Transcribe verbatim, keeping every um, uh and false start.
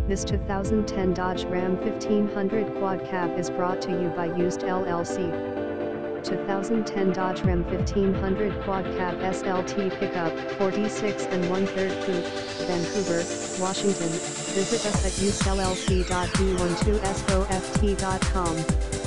This two thousand ten Dodge Ram fifteen hundred Quad Cab is brought to you by Used L L C. two thousand ten Dodge Ram fifteen hundred Quad Cab S L T Pickup, forty-six and one third Coupe, Vancouver, Washington. Visit us at used L L C dot D one two soft dot com.